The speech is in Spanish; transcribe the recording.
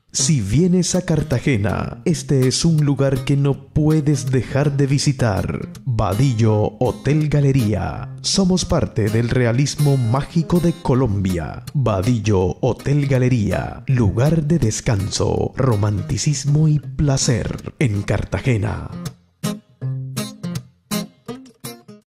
Si vienes a Cartagena, este es un lugar que no puedes dejar de visitar. Vadillo Hotel Galería. Somos parte del realismo mágico de Colombia. Vadillo Hotel Galería. Lugar de descanso, romanticismo y placer en Cartagena.